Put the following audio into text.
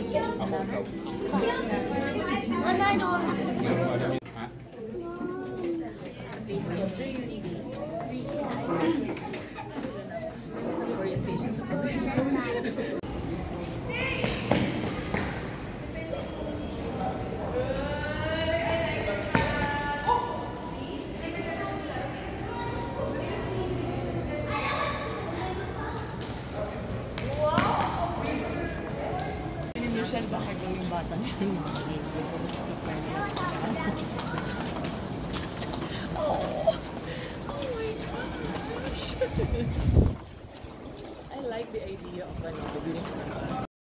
Ako, ikaw. Ha? Orientation support. Michelle, baka gawing bata niya yung mga oh my gosh. I like the idea of